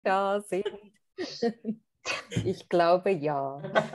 da sind. Ich glaube ja.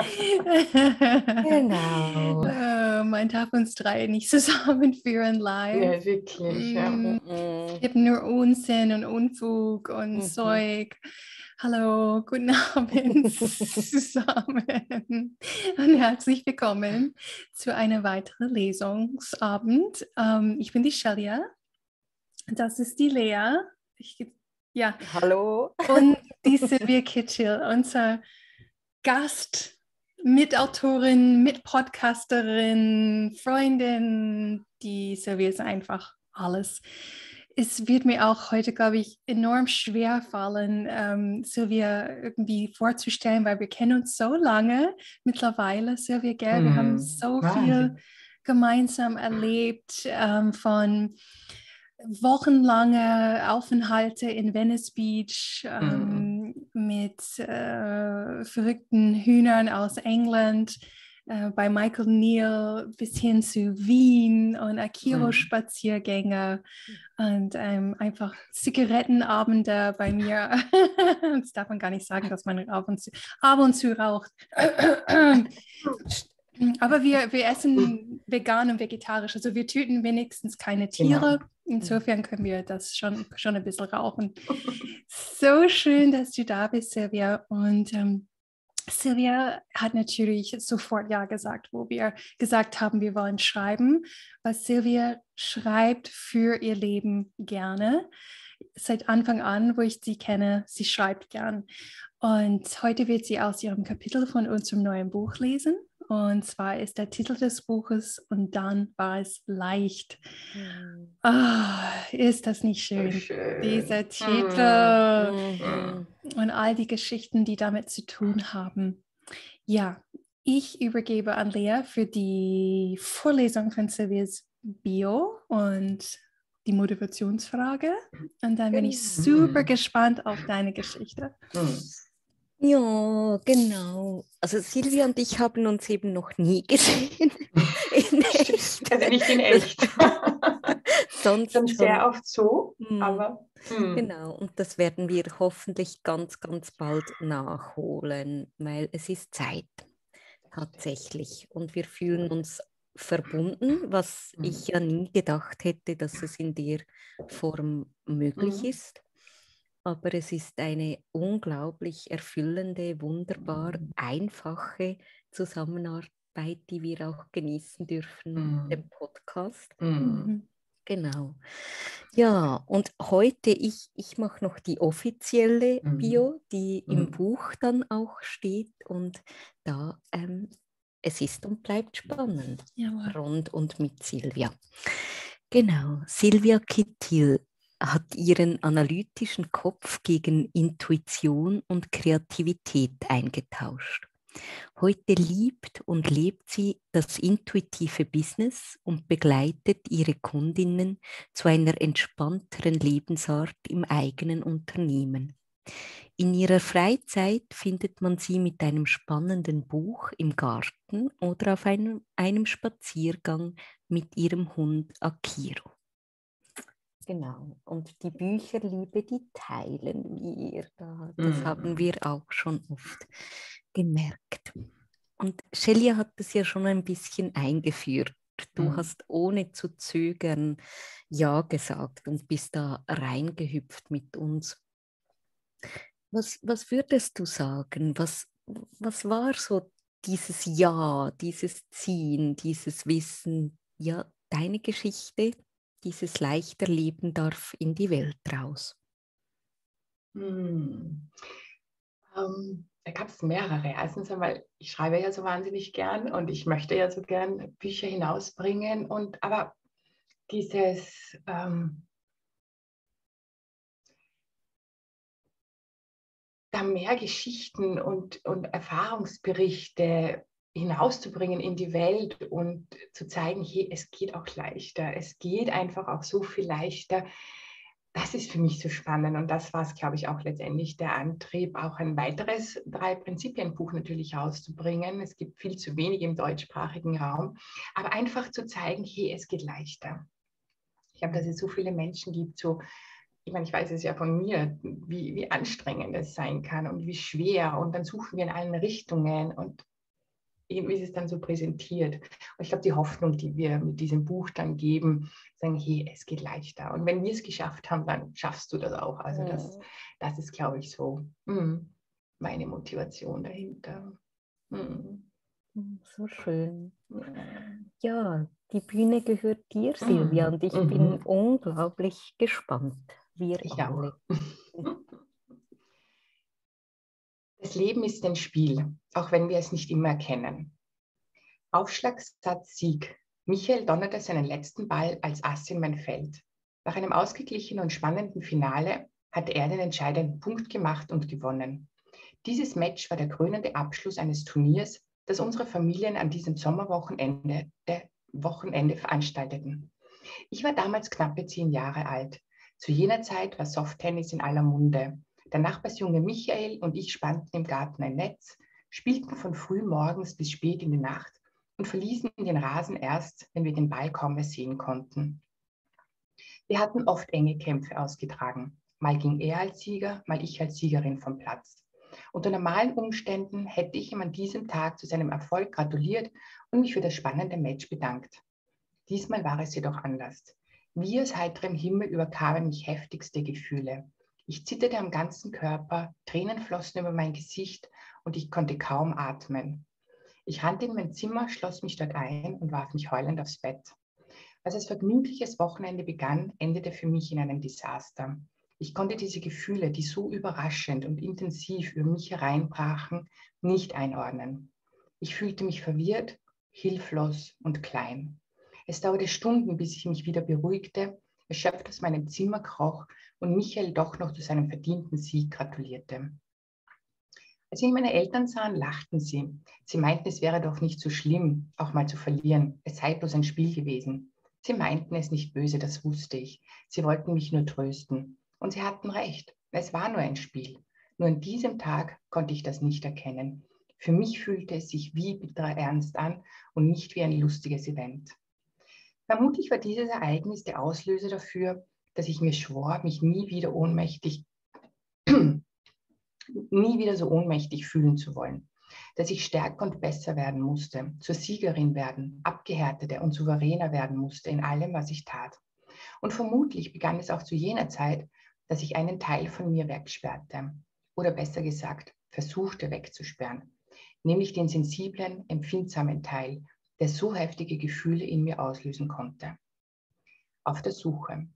Genau. Man darf uns drei nicht zusammenführen live. Ja, wirklich. Ja. Wir haben nur Unsinn und Unfug und Zeug. Hallo, guten Abend zusammen und herzlich willkommen zu einer weiteren Lesungsabend. Ich bin die Shelia, das ist die Lea. Ja. Hallo. Und die Silvia Kitchell, unser Gast, Mitautorin, Mitpodcasterin, Freundin. Die Silvia ist einfach alles. Es wird mir auch heute, glaube ich, enorm schwer fallen, Silvia irgendwie vorzustellen, weil wir kennen uns so lange mittlerweile. Silvia, gell, wir haben so viel gemeinsam erlebt, von wochenlange Aufenthalte in Venice Beach mit verrückten Hühnern aus England, bei Michael Neal bis hin zu Wien und Akiro-Spaziergänge und einfach Zigarettenabende bei mir. Das darf man gar nicht sagen, dass man ab und zu raucht. Aber wir essen vegan und vegetarisch, also wir töten wenigstens keine Tiere. Genau. Insofern können wir das schon ein bisschen rauchen. So schön, dass du da bist, Silvia. Und Silvia hat natürlich sofort Ja gesagt, wo wir gesagt haben, wir wollen schreiben. Weil Silvia schreibt für ihr Leben gerne. Seit Anfang an, wo ich sie kenne, sie schreibt gern. Und heute wird sie aus ihrem Kapitel von unserem neuen Buch lesen. Und zwar ist der Titel des Buches "Und dann war es leicht". Ist das nicht schön? Dieser Titel und all die Geschichten, die damit zu tun haben. Ja, ich übergebe an Lea für die Vorlesung von Silvias Bio und die Motivationsfrage. Und dann bin ich super gespannt auf deine Geschichte. Ja, genau. Also Silvia und ich haben uns eben noch nie gesehen. In echt. Also nicht in echt. Sonst schon sehr oft so, aber... Genau, und das werden wir hoffentlich ganz, ganz bald nachholen, weil es ist Zeit, tatsächlich. Und wir fühlen uns verbunden, was ich ja nie gedacht hätte, dass es in der Form möglich ist. Aber es ist eine unglaublich erfüllende, wunderbar einfache Zusammenarbeit, die wir auch genießen dürfen mit dem Podcast. Genau. Ja, und heute, ich mache noch die offizielle Bio, die im Buch dann auch steht. Und da, es ist und bleibt spannend. Jawohl. Rund und mit Silvia. Genau, Silvia Kitchell hat ihren analytischen Kopf gegen Intuition und Kreativität eingetauscht. Heute liebt und lebt sie das intuitive Business und begleitet ihre Kundinnen zu einer entspannteren Lebensart im eigenen Unternehmen. In ihrer Freizeit findet man sie mit einem spannenden Buch im Garten oder auf einem Spaziergang mit ihrem Hund Akiro. Genau, und die Bücherliebe, die teilen wir da. Das haben wir auch schon oft gemerkt. Und Shelia hat das ja schon ein bisschen eingeführt. Du hast ohne zu zögern Ja gesagt und bist da reingehüpft mit uns. Was würdest du sagen? Was war so dieses Ja, dieses Ziehen, dieses Wissen, ja, deine Geschichte, dieses leichter Leben darf in die Welt raus? Da gab es mehrere. Erstens einmal, ich schreibe ja so wahnsinnig gern und ich möchte ja so gern Bücher hinausbringen. Aber dieses da mehr Geschichten und Erfahrungsberichte hinauszubringen in die Welt und zu zeigen, hey, es geht auch leichter. Es geht einfach auch so viel leichter. Das ist für mich so spannend und das war es, glaube ich, auch letztendlich der Antrieb, auch ein weiteres 3-Prinzipien-Buch natürlich rauszubringen. Es gibt viel zu wenig im deutschsprachigen Raum, aber einfach zu zeigen, hey, es geht leichter. Ich glaube, dass es so viele Menschen gibt, so ich meine, ich weiß es ja von mir, wie anstrengend es sein kann und wie schwer. Und dann suchen wir in allen Richtungen und irgendwie ist es dann so präsentiert. Und ich glaube, die Hoffnung, die wir mit diesem Buch dann geben, sagen, hey, es geht leichter. Und wenn wir es geschafft haben, dann schaffst du das auch. Also das ist, glaube ich, so meine Motivation dahinter. So schön. Ja, die Bühne gehört dir, Silvia, und ich bin unglaublich gespannt. Wir ich alle. Auch. Das Leben ist ein Spiel, auch wenn wir es nicht immer erkennen. Aufschlagssatz Sieg. Michael donnerte seinen letzten Ball als Ass in mein Feld. Nach einem ausgeglichenen und spannenden Finale hatte er den entscheidenden Punkt gemacht und gewonnen. Dieses Match war der krönende Abschluss eines Turniers, das unsere Familien an diesem Sommerwochenende veranstalteten. Ich war damals knappe 10 Jahre alt. Zu jener Zeit war Softtennis in aller Munde. Der Nachbarsjunge Michael und ich spannten im Garten ein Netz, spielten von früh morgens bis spät in die Nacht und verließen den Rasen erst, wenn wir den Ball kaum mehr sehen konnten. Wir hatten oft enge Kämpfe ausgetragen. Mal ging er als Sieger, mal ich als Siegerin vom Platz. Unter normalen Umständen hätte ich ihm an diesem Tag zu seinem Erfolg gratuliert und mich für das spannende Match bedankt. Diesmal war es jedoch anders. Wie aus heiterem Himmel überkamen mich heftigste Gefühle. Ich zitterte am ganzen Körper, Tränen flossen über mein Gesicht und ich konnte kaum atmen. Ich rannte in mein Zimmer, schloss mich dort ein und warf mich heulend aufs Bett. Als ein vergnügliches Wochenende begann, endete für mich in einem Desaster. Ich konnte diese Gefühle, die so überraschend und intensiv über mich hereinbrachen, nicht einordnen. Ich fühlte mich verwirrt, hilflos und klein. Es dauerte Stunden, bis ich mich wieder beruhigte, erschöpft aus meinem Zimmer kroch und Michael doch noch zu seinem verdienten Sieg gratulierte. Als mich meine Eltern sahen, lachten sie. Sie meinten, es wäre doch nicht so schlimm, auch mal zu verlieren. Es sei bloß ein Spiel gewesen. Sie meinten es nicht böse, das wusste ich. Sie wollten mich nur trösten. Und sie hatten recht. Es war nur ein Spiel. Nur an diesem Tag konnte ich das nicht erkennen. Für mich fühlte es sich wie bitterer Ernst an und nicht wie ein lustiges Event. Vermutlich war dieses Ereignis der Auslöser dafür, dass ich mir schwor, mich nie wieder so ohnmächtig fühlen zu wollen, dass ich stärker und besser werden musste, zur Siegerin werden, abgehärteter und souveräner werden musste in allem, was ich tat. Und vermutlich begann es auch zu jener Zeit, dass ich einen Teil von mir wegsperrte, oder besser gesagt, versuchte wegzusperren, nämlich den sensiblen, empfindsamen Teil, der so heftige Gefühle in mir auslösen konnte. Auf der Suche.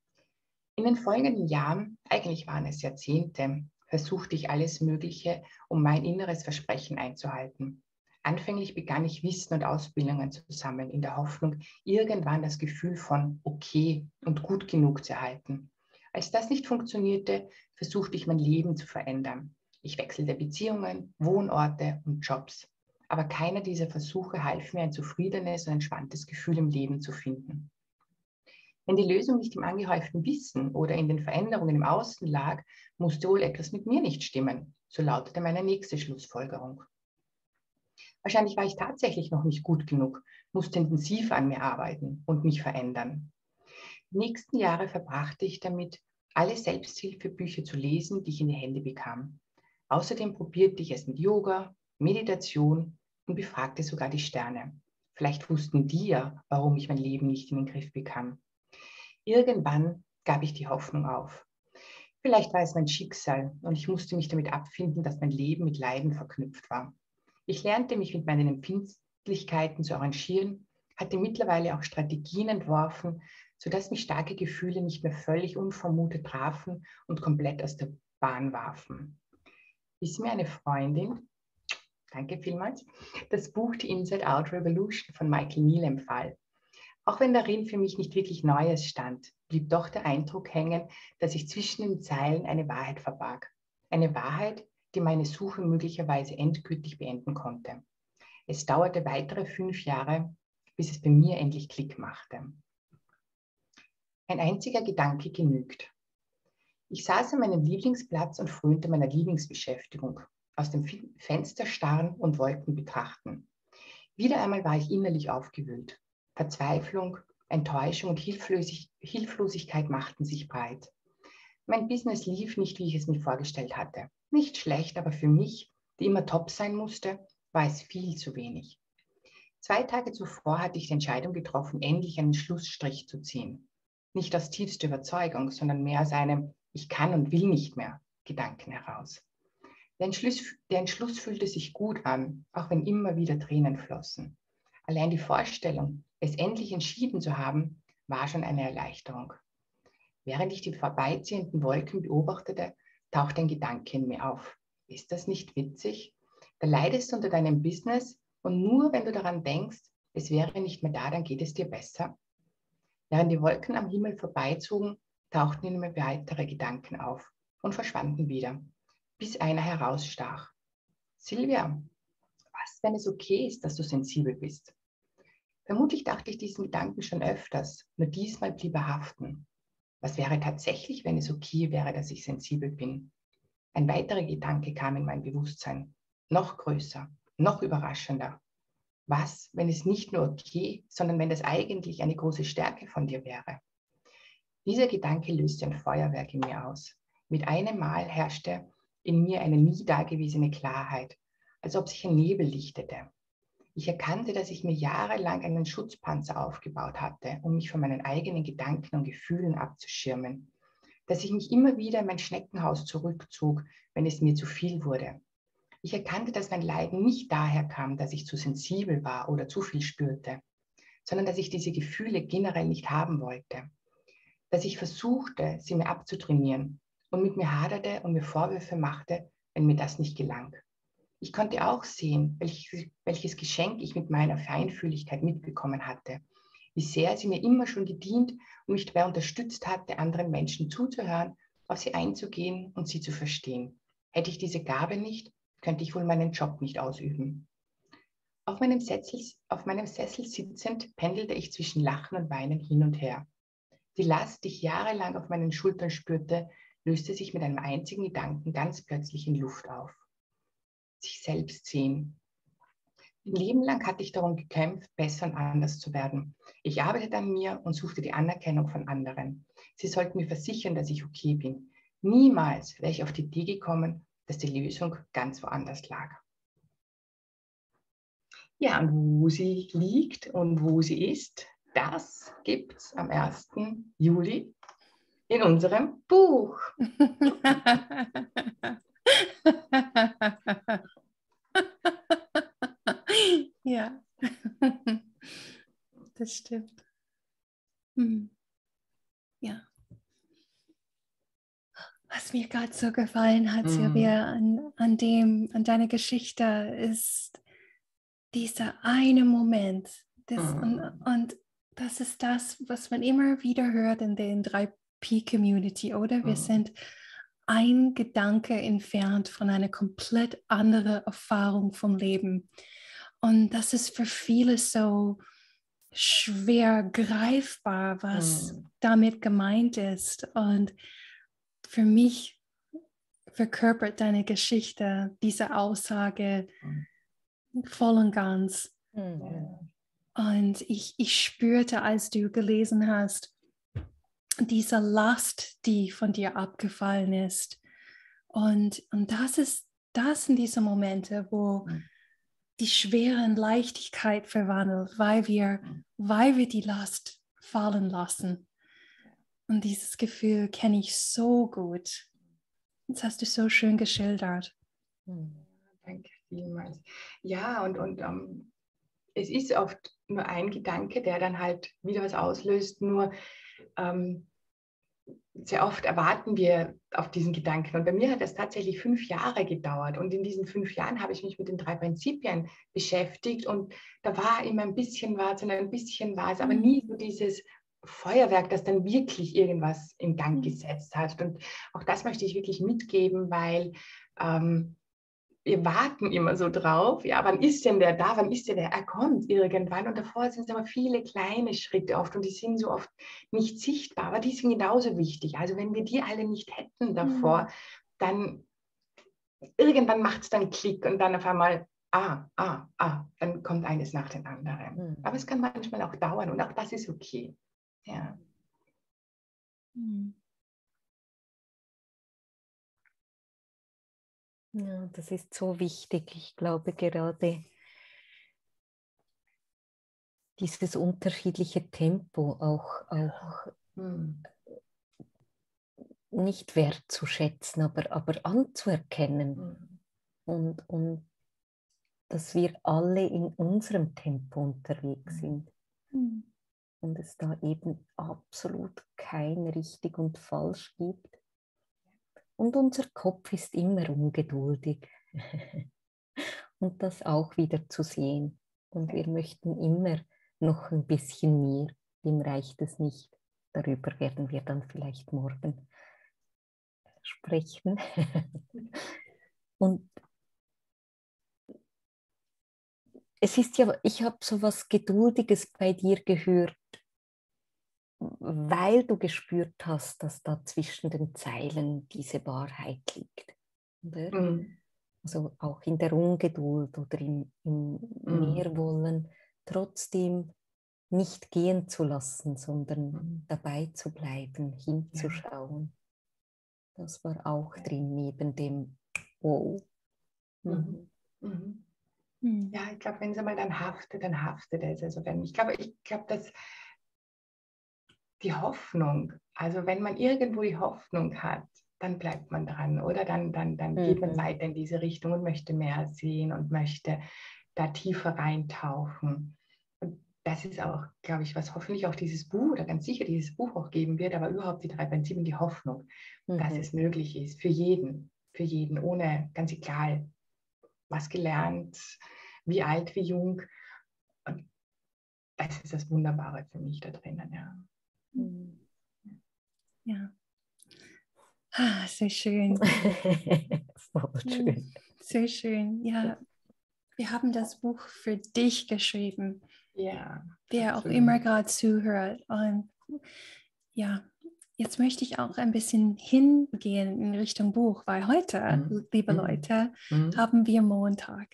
In den folgenden Jahren, eigentlich waren es Jahrzehnte, versuchte ich alles Mögliche, um mein inneres Versprechen einzuhalten. Anfänglich begann ich Wissen und Ausbildungen zu sammeln, in der Hoffnung, irgendwann das Gefühl von okay und gut genug zu erhalten. Als das nicht funktionierte, versuchte ich mein Leben zu verändern. Ich wechselte Beziehungen, Wohnorte und Jobs. Aber keiner dieser Versuche half mir, ein zufriedenes und entspanntes Gefühl im Leben zu finden. Wenn die Lösung nicht im angehäuften Wissen oder in den Veränderungen im Außen lag, musste wohl etwas mit mir nicht stimmen. So lautete meine nächste Schlussfolgerung. Wahrscheinlich war ich tatsächlich noch nicht gut genug, musste intensiv an mir arbeiten und mich verändern. Die nächsten Jahre verbrachte ich damit, alle Selbsthilfebücher zu lesen, die ich in die Hände bekam. Außerdem probierte ich es mit Yoga, Meditation und befragte sogar die Sterne. Vielleicht wussten die ja, warum ich mein Leben nicht in den Griff bekam. Irgendwann gab ich die Hoffnung auf. Vielleicht war es mein Schicksal und ich musste mich damit abfinden, dass mein Leben mit Leiden verknüpft war. Ich lernte mich mit meinen Empfindlichkeiten zu arrangieren, hatte mittlerweile auch Strategien entworfen, sodass mich starke Gefühle nicht mehr völlig unvermutet trafen und komplett aus der Bahn warfen. Bis mir eine Freundin, danke vielmals, das Buch The Inside Out Revolution von Michael Neill empfahl. Auch wenn darin für mich nicht wirklich Neues stand, blieb doch der Eindruck hängen, dass sich zwischen den Zeilen eine Wahrheit verbarg. Eine Wahrheit, die meine Suche möglicherweise endgültig beenden konnte. Es dauerte weitere 5 Jahre, bis es bei mir endlich Klick machte. Ein einziger Gedanke genügt. Ich saß an meinem Lieblingsplatz und frönte meiner Lieblingsbeschäftigung, aus dem Fenster starren und Wolken betrachten. Wieder einmal war ich innerlich aufgewühlt. Verzweiflung, Enttäuschung und Hilflosigkeit machten sich breit. Mein Business lief nicht, wie ich es mir vorgestellt hatte. Nicht schlecht, aber für mich, die immer top sein musste, war es viel zu wenig. 2 Tage zuvor hatte ich die Entscheidung getroffen, endlich einen Schlussstrich zu ziehen. Nicht aus tiefster Überzeugung, sondern mehr aus einem Ich kann und will nicht mehr Gedanken heraus. Der Entschluss fühlte sich gut an, auch wenn immer wieder Tränen flossen. Allein die Vorstellung, es endlich entschieden zu haben, war schon eine Erleichterung. Während ich die vorbeiziehenden Wolken beobachtete, tauchte ein Gedanke in mir auf. Ist das nicht witzig? Da leidest du unter deinem Business und nur wenn du daran denkst, es wäre nicht mehr da, dann geht es dir besser. Während die Wolken am Himmel vorbeizogen, tauchten in mir weitere Gedanken auf und verschwanden wieder, bis einer herausstach. Silvia, was, wenn es okay ist, dass du sensibel bist? Vermutlich dachte ich diesen Gedanken schon öfters, nur diesmal blieb er haften. Was wäre tatsächlich, wenn es okay wäre, dass ich sensibel bin? Ein weiterer Gedanke kam in mein Bewusstsein. Noch größer, noch überraschender. Was, wenn es nicht nur okay, sondern wenn das eigentlich eine große Stärke von dir wäre? Dieser Gedanke löste ein Feuerwerk in mir aus. Mit einem Mal herrschte in mir eine nie dagewesene Klarheit, als ob sich ein Nebel lichtete. Ich erkannte, dass ich mir jahrelang einen Schutzpanzer aufgebaut hatte, um mich von meinen eigenen Gedanken und Gefühlen abzuschirmen. Dass ich mich immer wieder in mein Schneckenhaus zurückzog, wenn es mir zu viel wurde. Ich erkannte, dass mein Leiden nicht daher kam, dass ich zu sensibel war oder zu viel spürte, sondern dass ich diese Gefühle generell nicht haben wollte. Dass ich versuchte, sie mir abzutrainieren und mit mir haderte und mir Vorwürfe machte, wenn mir das nicht gelang. Ich konnte auch sehen, welches Geschenk ich mit meiner Feinfühligkeit mitbekommen hatte, wie sehr sie mir immer schon gedient und mich dabei unterstützt hatte, anderen Menschen zuzuhören, auf sie einzugehen und sie zu verstehen. Hätte ich diese Gabe nicht, könnte ich wohl meinen Job nicht ausüben. Auf meinem Sessel sitzend pendelte ich zwischen Lachen und Weinen hin und her. Die Last, die ich jahrelang auf meinen Schultern spürte, löste sich mit einem einzigen Gedanken ganz plötzlich in Luft auf. Sich selbst sehen. Ein Leben lang hatte ich darum gekämpft, besser und anders zu werden. Ich arbeitete an mir und suchte die Anerkennung von anderen. Sie sollten mir versichern, dass ich okay bin. Niemals wäre ich auf die Idee gekommen, dass die Lösung ganz woanders lag. Ja, und wo sie liegt und wo sie ist, das gibt es am 1. Juli in unserem Buch. Ja, das stimmt. Ja. Was mir gerade so gefallen hat, Silvia, an deiner Geschichte ist dieser eine Moment. Und das ist das, was man immer wieder hört in den 3P-Community, oder? Wir sind ein Gedanke entfernt von einer komplett anderen Erfahrung vom Leben. Und das ist für viele so schwer greifbar, was damit gemeint ist. Und für mich verkörpert deine Geschichte diese Aussage voll und ganz. Und ich spürte, als du gelesen hast, diese Last, die von dir abgefallen ist. Und das sind diese Momente, wo die Schwere in Leichtigkeit verwandelt, weil wir die Last fallen lassen. Und dieses Gefühl kenne ich so gut. Das hast du so schön geschildert. Danke vielmals. Ja, und es ist oft nur ein Gedanke, der dann halt wieder was auslöst, nur sehr oft erwarten wir auf diesen Gedanken. Und bei mir hat das tatsächlich 5 Jahre gedauert. Und in diesen 5 Jahren habe ich mich mit den 3 Prinzipien beschäftigt. Und da war immer ein bisschen was und ein bisschen was, aber nie so dieses Feuerwerk, das dann wirklich irgendwas in Gang gesetzt hat. Und auch das möchte ich wirklich mitgeben, weil wir warten immer so drauf, ja, wann ist denn der da, wann ist der, er kommt irgendwann und davor sind es aber viele kleine Schritte oft und die sind so oft nicht sichtbar, aber die sind genauso wichtig. Also wenn wir die alle nicht hätten davor, dann irgendwann macht es dann Klick und dann auf einmal, dann kommt eines nach dem anderen. Aber es kann manchmal auch dauern und auch das ist okay. Ja. Ja, das ist so wichtig. Ich glaube gerade dieses unterschiedliche Tempo auch nicht wertzuschätzen, aber anzuerkennen. Und dass wir alle in unserem Tempo unterwegs sind. Und es da eben absolut kein richtig und falsch gibt. Und unser Kopf ist immer ungeduldig. Und das auch wieder zu sehen. Und wir möchten immer noch ein bisschen mehr. Dem reicht es nicht. Darüber werden wir dann vielleicht morgen sprechen. Und es ist ja, ich habe so was Geduldiges bei dir gehört, weil du gespürt hast, dass da zwischen den Zeilen diese Wahrheit liegt. Oder? Also auch in der Ungeduld oder im Mehrwollen, trotzdem nicht gehen zu lassen, sondern dabei zu bleiben, hinzuschauen. Ja. Das war auch drin, neben dem Wow. Ja, ich glaube, wenn es einmal dann haftet es. Also ich glaube, dass die Hoffnung, also wenn man irgendwo die Hoffnung hat, dann bleibt man dran, oder? Dann geht man weiter in diese Richtung und möchte mehr sehen und möchte da tiefer reintauchen. Und das ist auch, glaube ich, was hoffentlich auch dieses Buch oder ganz sicher dieses Buch auch geben wird, aber überhaupt die 3 Prinzipien, die Hoffnung, dass es möglich ist, für jeden, ohne, ganz egal, was gelernt, wie alt, wie jung. Und das ist das Wunderbare für mich da drinnen, ja. Ja. Ah, so schön. Voll schön. So schön. Ja, wir haben das Buch für dich geschrieben. Ja. Wer auch immer gerade zuhört. Und ja, jetzt möchte ich auch ein bisschen hingehen in Richtung Buch, weil heute, liebe Leute, haben wir Montag.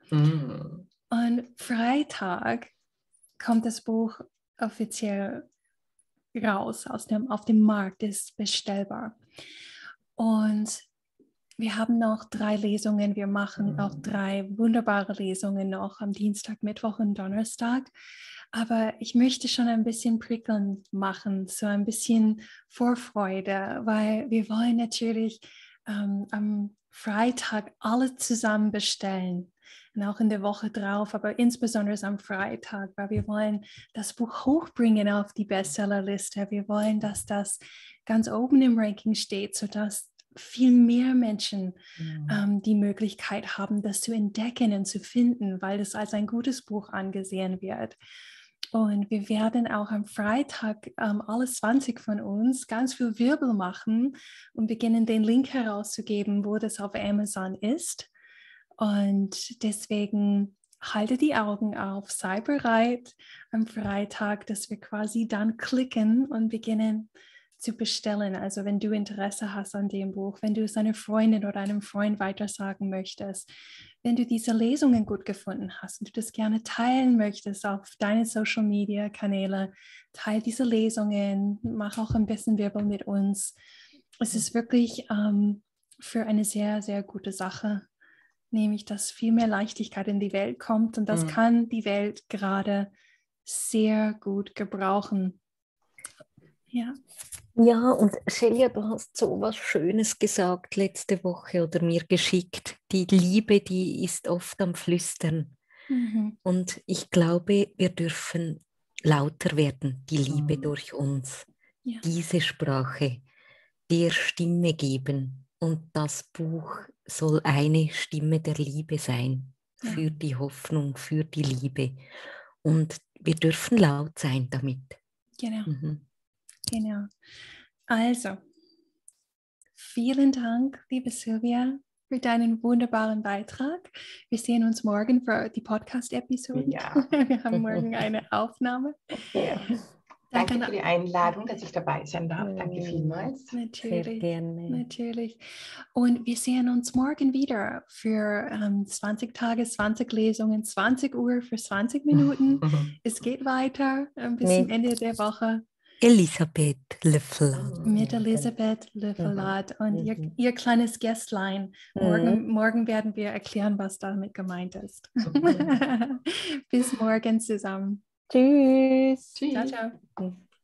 Und Freitag kommt das Buch offiziell raus auf dem Markt, ist bestellbar. Und wir haben noch 3 Lesungen. Wir machen auch 3 wunderbare Lesungen noch am Dienstag, Mittwoch und Donnerstag. Aber ich möchte schon ein bisschen prickeln machen, so ein bisschen Vorfreude, weil wir wollen natürlich am Freitag alle zusammen bestellen. Und auch in der Woche drauf, aber insbesondere am Freitag, weil wir wollen das Buch hochbringen auf die Bestsellerliste. Wir wollen, dass das ganz oben im Ranking steht, sodass viel mehr Menschen die Möglichkeit haben, das zu entdecken und zu finden, weil es als ein gutes Buch angesehen wird. Und wir werden auch am Freitag alle 20 von uns ganz viel Wirbel machen und beginnen den Link herauszugeben, wo das auf Amazon ist. Und deswegen halte die Augen auf, sei bereit am Freitag, dass wir quasi dann klicken und beginnen zu bestellen. Also wenn du Interesse hast an dem Buch, wenn du es einer Freundin oder einem Freund weitersagen möchtest, wenn du diese Lesungen gut gefunden hast und du das gerne teilen möchtest auf deine Social-Media-Kanäle, teile diese Lesungen, mach auch ein bisschen Wirbel mit uns. Es ist wirklich für eine sehr, sehr gute Sache, nämlich dass viel mehr Leichtigkeit in die Welt kommt und das kann die Welt gerade sehr gut gebrauchen. Ja. Ja, und Shelia, du hast so was Schönes gesagt letzte Woche oder mir geschickt. Die Liebe, die ist oft am Flüstern. Und ich glaube, wir dürfen lauter werden, die Liebe durch uns. Ja. Diese Sprache der Stimme geben. Und das Buch soll eine Stimme der Liebe sein. Für die Hoffnung, für die Liebe. Und wir dürfen laut sein damit. Genau. Genau. Also, vielen Dank, liebe Silvia, für deinen wunderbaren Beitrag. Wir sehen uns morgen für die Podcast-Episode. Ja. Wir haben morgen eine Aufnahme. Ja. Danke für die Einladung, dass ich dabei sein darf. Danke vielmals. Natürlich. Sehr gerne. Natürlich. Und wir sehen uns morgen wieder für 20 Tage, 20 Lesungen, 20 Uhr für 20 Minuten. Es geht weiter bis zum Ende der Woche. Elisabeth Löffelat. Mit Elisabeth Löffelat und ihr kleines Gästlein. Morgen werden wir erklären, was damit gemeint ist. Bis morgen zusammen. Tschüss. Ciao, ciao.